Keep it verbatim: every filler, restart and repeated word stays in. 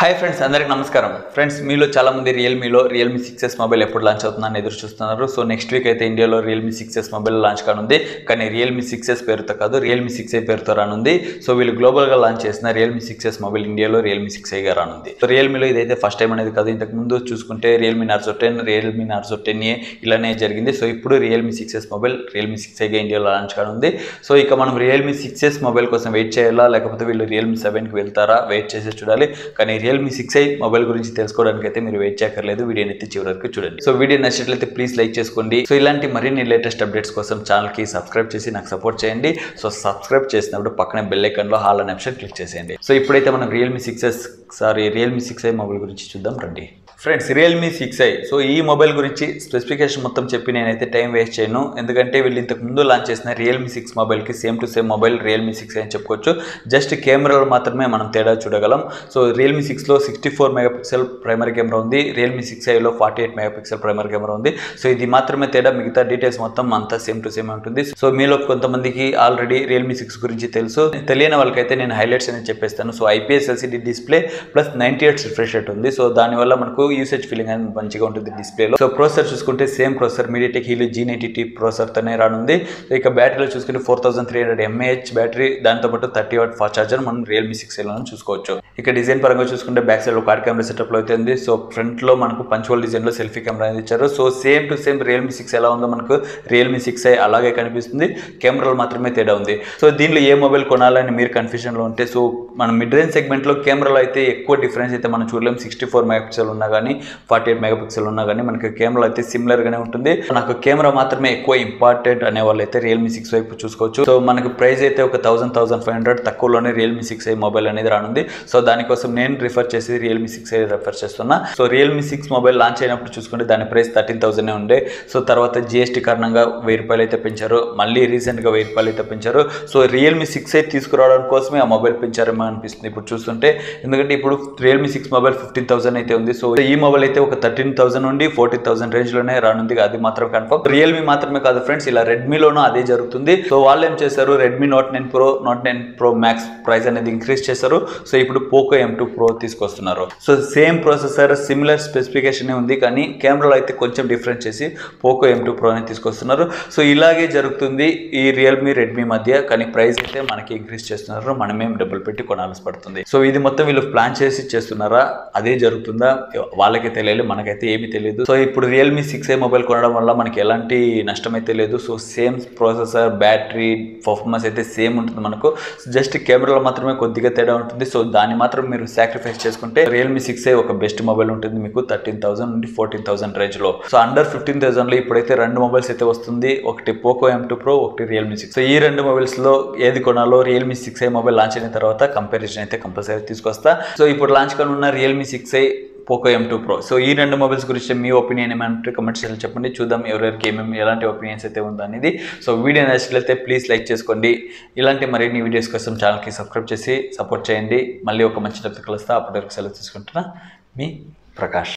Hi friends, అందరికి నమస్కారం. Friends, మీలో చాలా మంది రియల్మీలో రియల్మీ సిక్స్ ఎస్ మొబైల్ ఎప్పుడు లాంచ్ అవుతుందని ఎదురు చూస్తున్నారు. సో నెక్స్ట్ వీక్ అయితే ఇండియాలో Realme six S mobile launch కానుంది. కానీ రియల్మీ సిక్స్ ఎస్ పేరుతో కాదు, రియల్మీ సిక్స్ ఐ పేరుతో రానుంది. సో వీళ్ళు గ్లోబల్గా లాంచ్ చేసిన రియల్మీ సిక్స్ ఎస్ మొబైల్ ఇండియాలో రియల్మీ సిక్స్ ఐగా రానుంది. సో రియల్మీలో ఇదైతే ఫస్ట్ టైం అనేది కాదు. ఇంతకు ముందు చూసుకుంటే Realme Narzo ten, Realme Narzo ten A ఇలానే జరిగింది. సో ఇప్పుడు Realme six S mobile Realme six ఐగా ఇండియాలో లాంచ్ కానుంది. సో ఇక మనం రియల్మీ సిక్స్ ఎస్ మొబైల్ కోసం వెయిట్ చేయాలా, లేకపోతే వీళ్ళు రియల్మీ సెవెన్కి వెళ్తారా, వెయిట్ చేసి చూడాలి. కానీ రియల్మీ సిక్స్ ఐ మొబైల్ గురించి తెలుసుకోవడానికి అయితే మీరు వెయిట్ చేయక్కర్లేదు. వీడియోని అయితే చివరి వరకు చూడండి. సో వీడియో నచ్చినట్లయితే ప్లీజ్ లైక్ చేసుకోండి. సో ఇలాంటి మరిన్ని లేటెస్ట్ అప్డేట్స్ కోసం ఛానల్కి సబ్స్క్రైబ్ చేసి నాకు సపోర్ట్ చేయండి. సో సబ్స్క్రైబ్ చేసినప్పుడు పక్కనే బెల్ ఐకాన్లో హాల్ అనే ఆప్షన్ క్లిక్ చేసేయండి. సో ఇప్పుడైతే మనం Realme six S sorry Realme six I mobile గురించి చూద్దాం రండి. Friends, Realme six I so ఈ మొబైల్ గురించి స్పెసిఫికేషన్ మొత్తం చెప్పి నేనైతే టైం వేస్ట్ చేయను. ఎందుకంటే వీళ్ళు ఇంతకు ముందు లాంచ్ చేసిన రియల్మీ సిక్స్ మొబైల్కి same to same mobile Realme six I అని చెప్పుకోవచ్చు. జస్ట్ కెమెరాలో మాత్రమే మనం తేడా చూడగలం. సో రియల్మీ సిక్స్లో sixty four megapixel primary camera ఉంది, రియల్మీ సిక్స్ ఐలో forty eight megapixel primary camera ఉంది. సో ఇది మాత్రమే తేడా, మిగతా డీటెయిల్స్ మొత్తం అంతా సేమ్ టు సేమ్ ఉంటుంది. సో మీలో కొంతమందికి ఆల్రెడీ రియల్మీ సిక్స్ గురించి తెలుసు, తెలియని వాళ్ళకైతే నేను హైలైట్స్ అనేది చెప్పేస్తాను. So IPS LCD display plus ninety eight refresh rate ఉంది. సో దానివల్ల మనకు యూసేజ్ ఫీలింగ్ అనేది మంచిగా ఉంటుంది డిస్ప్లేలో. సో ప్రాసెసర్ చూసుకుంటే same processor MediaTek Helio G ninety T ప్రాసెసర్తోనే రానుంది. సో ఇక బ్యాటరీలో చూసుకుంటే four thousand three hundred mAh battery, దాంతోపాటు థర్టీ వాట్ ఫాస్ట్ ఛార్జర్ మనం రియల్మీ సిక్స్ ఐలో చూసుకోవచ్చు. ఇక డిజైన్ పరంగా చూసుకుంటే బ్యాక్ సైడ్ కార్డ్ కెమెరా సెటప్లో అయితే ఉంది. సో ఫ్రంట్ లో మనకు పంచువల్ డిజైన్లో సెల్ఫీ కెమెరా అనేది ఇచ్చారు. So same to same Realme six ఎలా ఉందో మనకు రియల్మీ సిక్స్ ఐ అలాగే కనిపిస్తుంది. కెమెరాలో మాత్రమే తేడా ఉంది. సో దీనిలో ఏ మొబైల్ కొనాలని మీరు కన్ఫ్యూజన్లో ఉంటే, సో మనం మిడ్ రేంజ్ సెగ్మెంట్లో కెమెరాలో అయితే ఎక్కువ డిఫరెన్స్ అయితే మనం చూడలేం. సిక్స్టీ ఫోర్ మెగాపిక్సెల్ ఉన్నా కానీ ఫార్టీ ఎయిట్ మెగాపిక్సెల్ ఉన్నా కానీ మనకి కెమెరా అయితే సిమిలర్ గానే ఉంటుంది. నాకు కెమెరా మాత్రమే ఎక్కువ ఇంపార్టెంట్ అనే వాళ్ళు అయితే రియల్మీ సిక్స్ వైపు చూసుకోవచ్చు. సో మనకు ప్రైస్ అయితే ఒక థౌసండ్ థౌసండ్ ఫైవ్ హండ్రెడ్ తక్కువలోనే రియల్మీ సిక్స్ ఐ మొబైల్ అనేది రానుంది. సో దానికోసం నేను రిఫర్ చేసి రియల్మీ సిక్స్ ఐ రిఫర్ చేస్తున్నా. So Realme six mobile launch అయినప్పుడు చూసుకుంటే దాని ప్రైస్ థర్టీన్ థౌసండ్ ఉండే. సో తర్వాత జిఎస్టీ కారణంగా వెయ్యి రూపాయలు అయితే పెంచారు. మళ్ళీ రీసెంట్గా వెయ్యి రూపాయలు అయితే పెంచారు. సో రియల్మీ సిక్స్ ఐ తీసుకురావడం కోసమే ఆ మొబైల్ పెంచారేమో అనిపిస్తుంది ఇప్పుడు చూస్తుంటే. ఎందుకంటే ఇప్పుడు Realme six mobile fifteen thousand అయితే ఉంది. సో ఈ మొబైల్ అయితే ఒక థర్టీన్ థౌసండ్ నుండి ఫోర్టీన్ థౌసండ్ రేంజ్ లోనే రానుంది. అది మాత్రం కన్ఫర్మ్. రియల్మీ మాత్రమే కాదు ఫ్రెండ్స్, ఇలా రెడ్మీలోనూ అదే జరుగుతుంది. సో వాళ్ళు ఏం చేశారు, Redmi note nine pro note nine pro max price అనేది ఇంక్రీజ్ చేశారు. సో ఇప్పుడు పోకో ఎం టూ ప్రో తీసుకొస్తున్నారు. So same processor similar specification ఉంది, కానీ కెమెరాలో అయితే కొంచెం డిఫరెన్స్ చేసి పోకో ఎం టూ ప్రో అనేది తీసుకొస్తున్నారు. సో ఇలాగే జరుగుతుంది ఈ రియల్మీ రెడ్మీ మధ్య, కానీ ప్రైస్ అయితే మనకి ఇంక్రీజ్ చేస్తున్నారు. మనమేం డబ్బులు పెట్టి కొనాల్సి పడుతుంది. సో ఇది మొత్తం వీళ్ళు ప్లాన్ చేసి చేస్తున్నారా, అదే జరుగుతుందా వాళ్ళకే తెలియాలి, మనకైతే ఏమీ తెలియదు. సో ఇప్పుడు రియల్మీ సిక్స్ ఐ మొబైల్ కొనడం వల్ల మనకి ఎలాంటి నష్టం అయితే లేదు. So same processor, battery, performance అయితే సేమ్ ఉంటుంది మనకు. జస్ట్ కెమెరాలో మాత్రమే కొద్దిగా తేడా ఉంటుంది. సో దాన్ని మాత్రం మీరు సాక్రిఫైస్ చేసుకుంటే రియల్మీ సిక్స్ ఐ ఒక బెస్ట్ మొబైల్ ఉంటుంది మీకు థర్టీన్ థౌసండ్ నుండి ఫోర్టీన్ థౌసండ్ రేంజ్ లో. సో అండర్ ఫిఫ్టీన్ థౌసండ్ లో ఇప్పుడైతే రెండు మొబైల్స్ అయితే వస్తుంది. ఒకటి పోకో ఎం టూ ప్రో, ఒకటి రియల్మీ సిక్స్. సో ఈ రెండు మొబైల్స్ లో ఏది కొనాలో Realme six I mobile launch అయిన తర్వాత కంపారిజన్ అయితే కంపల్సరీ తీసుకొస్తా. సో ఇప్పుడు లాంచ్ కానున్న Realme six I, Poco M two pro. So ఈ రెండు మొబైల్స్ గురించి మీ ఒపీనియన్ ఏమంటే కమెంట్ సెక్షన్లో చెప్పండి. చూద్దాం ఎవరెవరికి ఏమేమి ఎలాంటి ఒపీనియన్స్ అయితే ఉందో అనేది. సో వీడియో నచ్చినట్లయితే ప్లీజ్ లైక్ చేసుకోండి. ఇలాంటి మరిన్ని వీడియోస్ కోసం ఛానల్కి సబ్స్క్రైబ్ చేసి సపోర్ట్ చేయండి. మళ్ళీ ఒక మంచి టాపిక్ కలుస్తా. అప్పటి వరకు సెలవు తీసుకుంటున్నా. మీ ప్రకాష్.